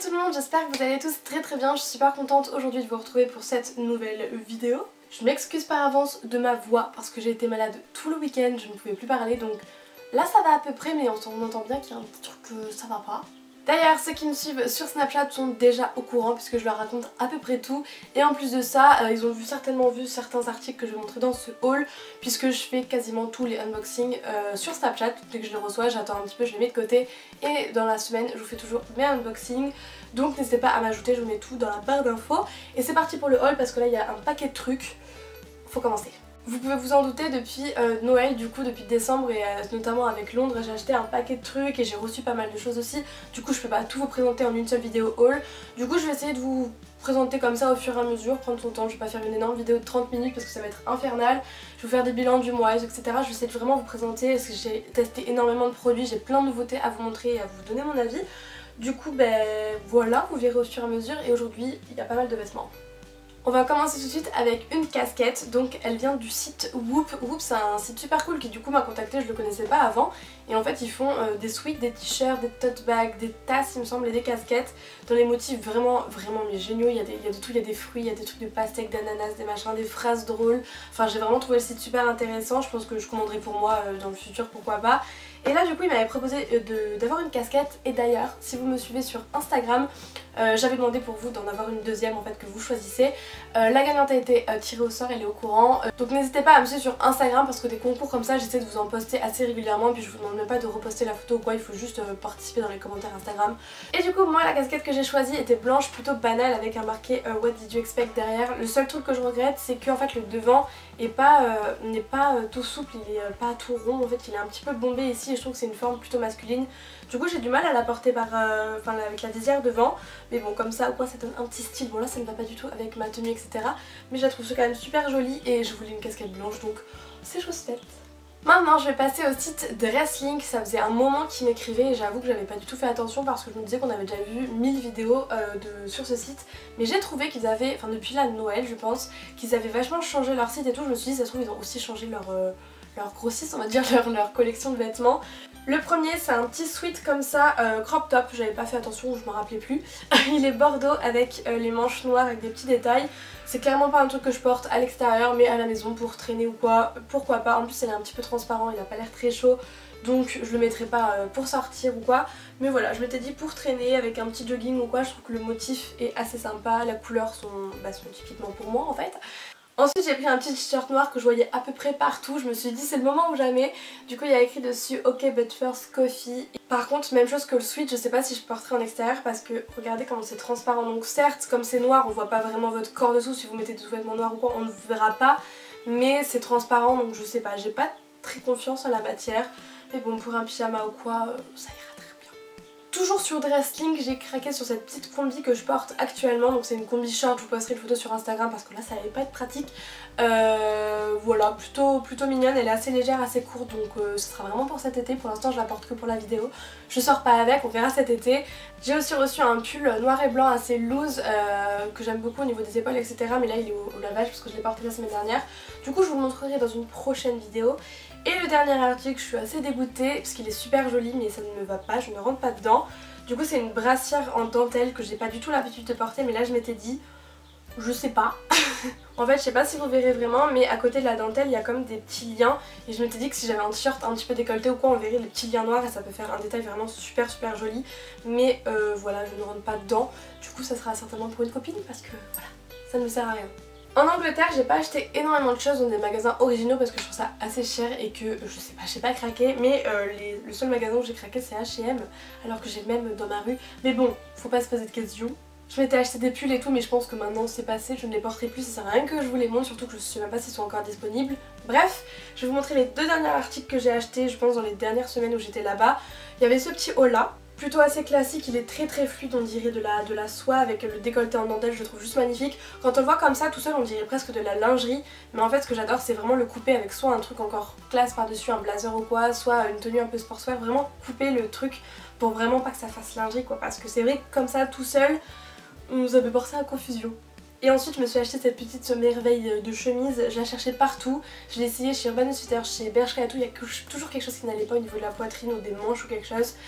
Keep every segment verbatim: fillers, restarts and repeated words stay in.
tout le monde, j'espère que vous allez tous très très bien. Je suis super contente aujourd'hui de vous retrouver pour cette nouvelle vidéo. Je m'excuse par avance de ma voix parce que j'ai été malade tout le week-end, je ne pouvais plus parler, donc là ça va à peu près, mais on entend bien qu'il y a un petit truc que ça va pas. D'ailleurs, ceux qui me suivent sur Snapchat sont déjà au courant puisque je leur raconte à peu près tout. Et en plus de ça, euh, ils ont vu, certainement vu certains articles que je vais montrer dans ce haul puisque je fais quasiment tous les unboxings euh, sur Snapchat. Dès que je les reçois, j'attends un petit peu, je les mets de côté. Et dans la semaine, je vous fais toujours mes unboxings. Donc n'hésitez pas à m'ajouter, je vous mets tout dans la barre d'infos. Et c'est parti pour le haul parce que là, il y a un paquet de trucs. Faut commencer. Vous pouvez vous en douter, depuis euh, Noël, du coup depuis décembre et euh, notamment avec Londres, j'ai acheté un paquet de trucs et j'ai reçu pas mal de choses aussi. Du coup je peux pas tout vous présenter en une seule vidéo haul. Du coup je vais essayer de vous présenter comme ça au fur et à mesure, prendre son temps. Je vais pas faire une énorme vidéo de trente minutes parce que ça va être infernal. Je vais vous faire des bilans du mois, et cetera. Je vais essayer de vraiment vous présenter parce que j'ai testé énormément de produits, j'ai plein de nouveautés à vous montrer et à vous donner mon avis. Du coup ben voilà, vous verrez au fur et à mesure et aujourd'hui il y a pas mal de vêtements. On va commencer tout de suite avec une casquette, donc elle vient du site Whoop. Whoop c'est un site super cool qui du coup m'a contacté, je le connaissais pas avant. Et en fait ils font euh, des sweats, des t-shirts, des tote bags, des tasses il me semble et des casquettes dans les motifs vraiment vraiment mais géniaux. Il y a, des, il y a de tout, il y a des fruits, il y a des trucs de pastèques, d'ananas, des machins, des phrases drôles. Enfin j'ai vraiment trouvé le site super intéressant, je pense que je commanderai pour moi euh, dans le futur, pourquoi pas. Et là du coup il m'avait proposé d'avoir une casquette et d'ailleurs si vous me suivez sur Instagram euh, j'avais demandé pour vous d'en avoir une deuxième en fait que vous choisissez. Euh, la gagnante a été euh, tirée au sort, elle est au courant. Euh, donc n'hésitez pas à me suivre sur Instagram parce que des concours comme ça j'essaie de vous en poster assez régulièrement et puis je vous demande même pas de reposter la photo ou quoi, il faut juste euh, participer dans les commentaires Instagram. Et du coup moi la casquette que j'ai choisie était blanche plutôt banale avec un marqué euh, What did you expect derrière. Le seul truc que je regrette c'est que en fait le devant est pas, euh, n'est pas euh, tout souple, il est euh, pas tout rond, en fait il est un petit peu bombé ici et je trouve que c'est une forme plutôt masculine. Du coup j'ai du mal à la porter par, euh, enfin, avec la visière devant, mais bon comme ça ou quoi ça donne un petit style. Bon là ça ne va pas du tout avec ma tenue etc, mais je la trouve quand même super jolie et je voulais une casquette blanche donc c'est chose faite. Maintenant je vais passer au site Dresslink, ça faisait un moment qu'ils m'écrivaient et j'avoue que j'avais pas du tout fait attention parce que je me disais qu'on avait déjà vu mille vidéos euh, de, sur ce site. Mais j'ai trouvé qu'ils avaient, enfin depuis la Noël je pense, qu'ils avaient vachement changé leur site et tout. Je me suis dit ça se trouve ils ont aussi changé leur, euh, leur grossiste, on va dire, leur, leur collection de vêtements. Le premier c'est un petit sweat comme ça, euh, crop top, j'avais pas fait attention, je me rappelais plus. Il est bordeaux avec euh, les manches noires avec des petits détails. C'est clairement pas un truc que je porte à l'extérieur mais à la maison pour traîner ou quoi, pourquoi pas. En plus il est un petit peu transparent, il a pas l'air très chaud donc je le mettrai pas euh, pour sortir ou quoi. Mais voilà, je m'étais dit pour traîner avec un petit jogging ou quoi, je trouve que le motif est assez sympa, la couleur sont, bah, sont typiquement pour moi en fait. Ensuite j'ai pris un petit t-shirt noir que je voyais à peu près partout, je me suis dit c'est le moment ou jamais. Du coup il y a écrit dessus ok but first coffee. Par contre même chose que le sweat, je sais pas si je porterai en extérieur parce que regardez comment c'est transparent. Donc certes comme c'est noir on voit pas vraiment votre corps dessous, si vous mettez des sous-vêtements noirs ou quoi on ne verra pas. Mais c'est transparent donc je sais pas, j'ai pas très confiance en la matière. Mais bon pour un pyjama ou quoi euh, ça ira. Toujours sur Dresslink, j'ai craqué sur cette petite combi que je porte actuellement. Donc c'est une combi short, je vous posterai une photo sur Instagram parce que là ça allait pas être pratique. Euh, voilà, plutôt, plutôt mignonne, elle est assez légère, assez courte donc euh, ce sera vraiment pour cet été. Pour l'instant je la porte que pour la vidéo. Je sors pas avec, on verra cet été. J'ai aussi reçu un pull noir et blanc assez loose euh, que j'aime beaucoup au niveau des épaules et cetera. Mais là il est au, au lavage parce que je l'ai porté la semaine dernière. Du coup je vous le montrerai dans une prochaine vidéo. Et le dernier article, je suis assez dégoûtée parce qu'il est super joli mais ça ne me va pas, je ne rentre pas dedans. Du coup c'est une brassière en dentelle que j'ai pas du tout l'habitude de porter mais là je m'étais dit, je sais pas. En fait je sais pas si vous verrez vraiment mais à côté de la dentelle il y a comme des petits liens. Et je m'étais dit que si j'avais un t-shirt un petit peu décolleté ou quoi on verrait les petits liens noirs et ça peut faire un détail vraiment super super joli. Mais euh, voilà je ne rentre pas dedans. Du coup ça sera certainement pour une copine parce que voilà, ça ne me sert à rien. En Angleterre j'ai pas acheté énormément de choses dans des magasins originaux parce que je trouve ça assez cher et que je sais pas, j'ai pas craqué. Mais euh, les, le seul magasin où j'ai craqué c'est H et M alors que j'ai même dans ma rue. Mais bon, faut pas se poser de questions. Je m'étais acheté des pulls et tout mais je pense que maintenant c'est passé, je ne les porterai plus, ça sert à rien que je vous les montre, surtout que je sais même pas s'ils sont encore disponibles. Bref, je vais vous montrer les deux derniers articles que j'ai achetés je pense dans les dernières semaines où j'étais là-bas. Il y avait ce petit haut là. Plutôt assez classique, il est très très fluide, on dirait de la, de la soie avec le décolleté en dentelle, je le trouve juste magnifique. Quand on le voit comme ça tout seul on dirait presque de la lingerie, mais en fait ce que j'adore c'est vraiment le couper avec soit un truc encore classe par dessus, un blazer ou quoi, soit une tenue un peu sportswear, vraiment couper le truc pour vraiment pas que ça fasse lingerie quoi, parce que c'est vrai que comme ça tout seul, ça peut porter à confusion. Et ensuite je me suis acheté cette petite merveille de chemise, je la cherchais partout, je l'ai essayé chez Urban Outfitters, chez Bershka et tout, il y a toujours quelque chose qui n'allait pas au niveau de la poitrine ou des manches ou quelque chose.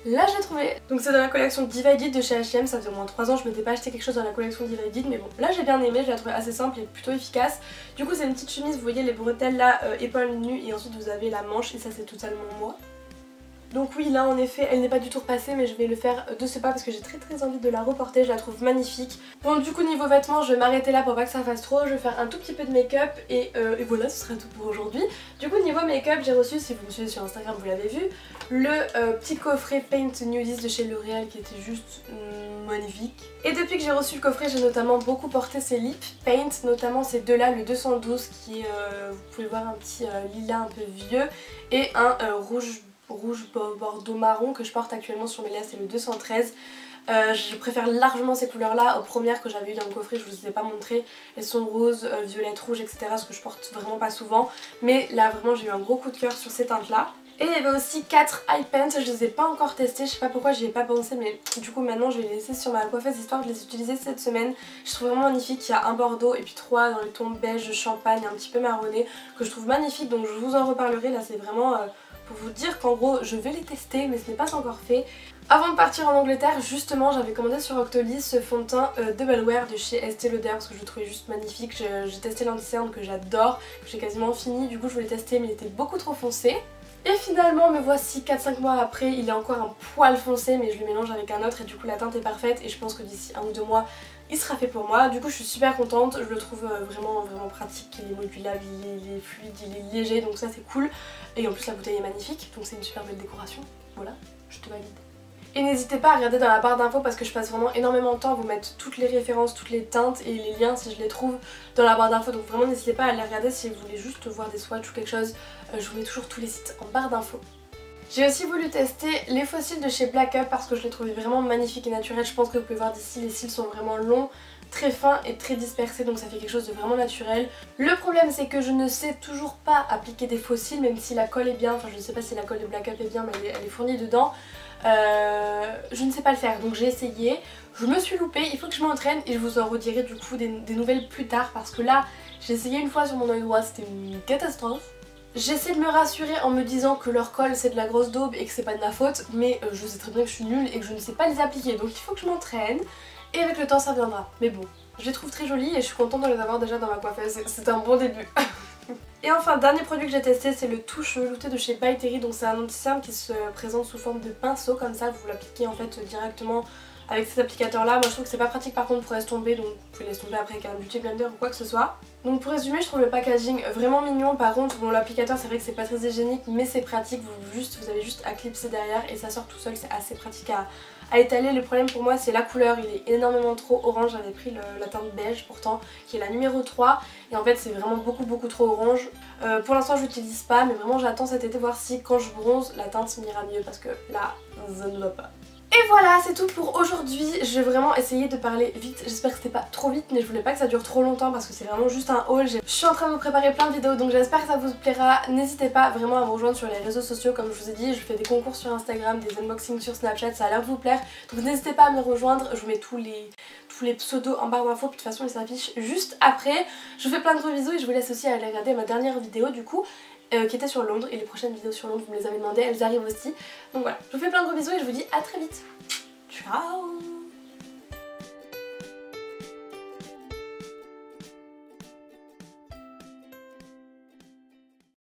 Là j'ai trouvé, donc c'est dans la collection Divided de chez H et M, ça faisait au moins trois ans que je m'étais pas acheté quelque chose dans la collection Divided, mais bon là j'ai bien aimé, je la trouvé assez simple et plutôt efficace. Du coup c'est une petite chemise, vous voyez les bretelles là, euh, épaules nues et ensuite vous avez la manche et ça c'est totalement moi. Donc oui là en effet elle n'est pas du tout repassée mais je vais le faire de ce pas parce que j'ai très très envie de la reporter, je la trouve magnifique. Bon du coup niveau vêtements je vais m'arrêter là pour pas que ça fasse trop, je vais faire un tout petit peu de make-up et, euh, et voilà ce sera tout pour aujourd'hui. Du coup niveau make-up j'ai reçu, si vous me suivez sur Instagram vous l'avez vu, le euh, petit coffret Paint Nudist de chez L'Oréal qui était juste mm, magnifique. Et depuis que j'ai reçu le coffret j'ai notamment beaucoup porté ces lip paint, notamment ces deux là, le deux cent douze qui est, euh, vous pouvez voir un petit euh, lilas un peu vieux et un euh, rouge rouge bordeaux marron que je porte actuellement sur mes lèvres, c'est le deux cent treize. Euh, je préfère largement ces couleurs là aux premières que j'avais eu dans le coffret, je vous les ai pas montrées. Elles sont roses, euh, violettes, rouges, et cetera. Ce que je porte vraiment pas souvent. Mais là vraiment j'ai eu un gros coup de cœur sur ces teintes là. Et il y avait aussi quatre eye pens, je les ai pas encore testés, je sais pas pourquoi j'y ai pas pensé mais du coup maintenant je vais les laisser sur ma coiffeuse histoire de les utiliser cette semaine. Je trouve vraiment magnifique, il y a un bordeaux et puis trois dans les tons beige, champagne, un petit peu marronné que je trouve magnifique donc je vous en reparlerai. Là c'est vraiment... Euh, pour vous dire qu'en gros je vais les tester mais ce n'est pas encore fait. Avant de partir en Angleterre justement j'avais commandé sur Octoly ce fond de teint euh, Double Wear de chez Estée Lauder parce que je le trouvais juste magnifique. J'ai testé l'anti-cerne que j'adore, que j'ai quasiment fini, du coup je voulais tester mais il était beaucoup trop foncé. Et finalement me voici quatre cinq mois après, il est encore un poil foncé mais je le mélange avec un autre et du coup la teinte est parfaite et je pense que d'ici un ou deux mois il sera fait pour moi. Du coup je suis super contente, je le trouve vraiment vraiment pratique, il est modulable, il est, il est fluide, il est léger donc ça c'est cool. Et en plus la bouteille est magnifique donc c'est une super belle décoration, voilà, je te valide. Et n'hésitez pas à regarder dans la barre d'infos parce que je passe vraiment énormément de temps à vous mettre toutes les références, toutes les teintes et les liens si je les trouve dans la barre d'infos. Donc vraiment n'hésitez pas à les regarder si vous voulez juste voir des swatchs ou quelque chose. Euh, je vous mets toujours tous les sites en barre d'infos. J'ai aussi voulu tester les faux cils de chez Black Up parce que je les trouvais vraiment magnifiques et naturels. Je pense que vous pouvez voir d'ici, les cils sont vraiment longs, très fins et très dispersés donc ça fait quelque chose de vraiment naturel. Le problème c'est que je ne sais toujours pas appliquer des faux cils même si la colle est bien, enfin je ne sais pas si la colle de Black Up est bien mais elle est, elle est fournie dedans. Euh, je ne sais pas le faire donc j'ai essayé, je me suis loupée, il faut que je m'entraîne et je vous en redirai du coup des, des nouvelles plus tard parce que là j'ai essayé une fois sur mon œil droit, c'était une catastrophe. J'essaie de me rassurer en me disant que leur colle c'est de la grosse daube et que c'est pas de ma faute mais euh, je sais très bien que je suis nulle et que je ne sais pas les appliquer donc il faut que je m'entraîne et avec le temps ça viendra. Mais bon, je les trouve très jolies et je suis contente de les avoir déjà dans ma coiffeuse, c'est un bon début. Et enfin, dernier produit que j'ai testé, c'est le touche velouté de chez By Terry. Donc c'est un anti-cerne qui se présente sous forme de pinceau, comme ça vous l'appliquez en fait directement avec cet applicateur là. Moi je trouve que c'est pas pratique par contre pour estomper, donc vous pouvez l'estomper après avec un beauty blender ou quoi que ce soit. Donc pour résumer, je trouve le packaging vraiment mignon. Par contre bon, l'applicateur c'est vrai que c'est pas très hygiénique mais c'est pratique, vous, juste, vous avez juste à clipser derrière et ça sort tout seul, c'est assez pratique à, à étaler. Le problème pour moi c'est la couleur, il est énormément trop orange. J'avais pris le, la teinte beige pourtant qui est la numéro trois et en fait c'est vraiment beaucoup beaucoup trop orange. Euh, pour l'instant je l'utilise pas mais vraiment j'attends cet été voir si quand je bronze la teinte m'ira mieux parce que là ça ne va pas. Et voilà, c'est tout pour aujourd'hui. Je vais vraiment essayer de parler vite. J'espère que c'était pas trop vite, mais je voulais pas que ça dure trop longtemps parce que c'est vraiment juste un haul. Je suis en train de vous préparer plein de vidéos, donc j'espère que ça vous plaira. N'hésitez pas vraiment à me rejoindre sur les réseaux sociaux. Comme je vous ai dit, je fais des concours sur Instagram, des unboxings sur Snapchat, ça a l'air de vous plaire. Donc n'hésitez pas à me rejoindre. Je vous mets tous les, tous les pseudos en barre d'infos. De toute façon, ils s'affichent juste après. Je vous fais plein de gros bisous et je vous laisse aussi aller regarder ma dernière vidéo du coup. Euh, qui était sur Londres et les prochaines vidéos sur Londres vous me les avez demandé, elles arrivent aussi. Donc voilà, je vous fais plein de gros bisous et je vous dis à très vite. Ciao.